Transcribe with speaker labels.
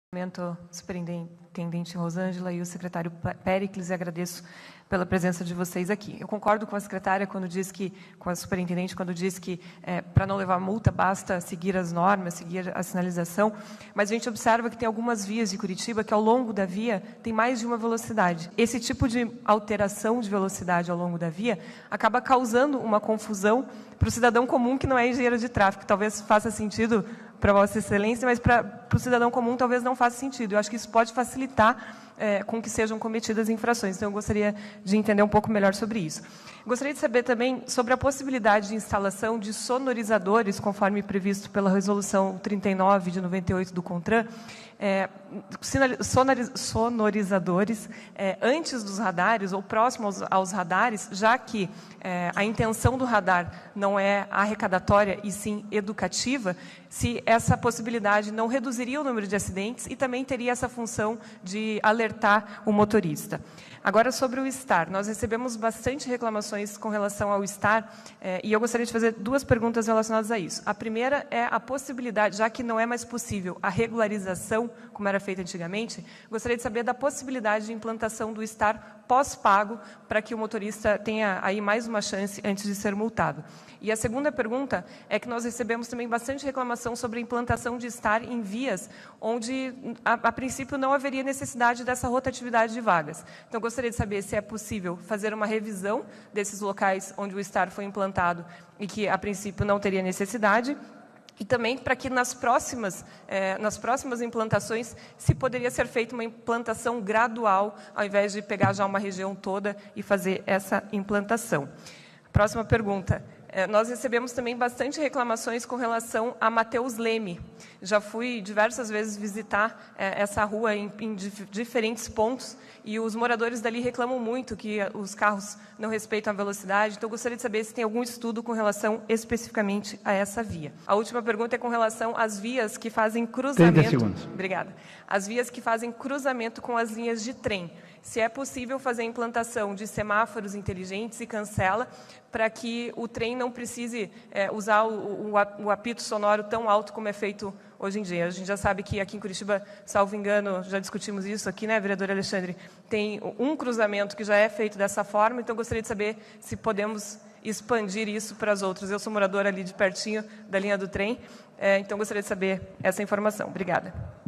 Speaker 1: Superintendente Rosângela e o secretário Péricles, e agradeço pela presença de vocês aqui. Eu concordo com a secretária quando diz que, com a superintendente, quando diz que para não levar multa basta seguir as normas, seguir a sinalização, mas a gente observa que tem algumas vias de Curitiba que ao longo da via tem mais de uma velocidade. Esse tipo de alteração de velocidade ao longo da via acaba causando uma confusão para o cidadão comum que não é engenheiro de tráfego. Talvez faça sentido para Vossa Excelência, mas para o cidadão comum talvez não faça sentido. Eu acho que isso pode facilitar com que sejam cometidas infrações. Então, eu gostaria de entender um pouco melhor sobre isso. Gostaria de saber também sobre a possibilidade de instalação de sonorizadores, conforme previsto pela Resolução 39 de 98 do CONTRAN, sonorizadores antes dos radares ou próximos aos radares, já que a intenção do radar não é arrecadatória e sim educativa, se essa possibilidade não reduziria o número de acidentes e também teria essa função de alertar o motorista. Agora, sobre o STAR, nós recebemos bastante reclamações com relação ao STAR e eu gostaria de fazer duas perguntas relacionadas a isso. A primeira é a possibilidade, já que não é mais possível a regularização, como era feita antigamente, gostaria de saber da possibilidade de implantação do STAR pós-pago para que o motorista tenha aí mais uma chance antes de ser multado. E a segunda pergunta é que nós recebemos também bastante reclamação sobre a implantação de STAR em vias onde, a princípio, não haveria necessidade dessa rotatividade de vagas. Então, gostaria de saber se é possível fazer uma revisão desses locais onde o STAR foi implantado e que, a princípio, não teria necessidade, e também para que nas próximas implantações se poderia ser feita uma implantação gradual, ao invés de pegar já uma região toda e fazer essa implantação. Próxima pergunta. Nós recebemos também bastante reclamações com relação a Mateus Leme. Já fui diversas vezes visitar essa rua em diferentes pontos e os moradores dali reclamam muito que os carros não respeitam a velocidade. Então, eu gostaria de saber se tem algum estudo com relação especificamente a essa via. A última pergunta é com relação às vias que fazem cruzamento...
Speaker 2: 30 segundos.
Speaker 1: Obrigada. As vias que fazem cruzamento com as linhas de trem. Se é possível fazer a implantação de semáforos inteligentes e cancela para que o trem não precise usar o apito sonoro tão alto como é feito hoje em dia. A gente já sabe que aqui em Curitiba, salvo engano, já discutimos isso aqui, né, vereador Alexandre, tem um cruzamento que já é feito dessa forma, então gostaria de saber se podemos expandir isso para as outras. Eu sou moradora ali de pertinho da linha do trem, então gostaria de saber essa informação. Obrigada.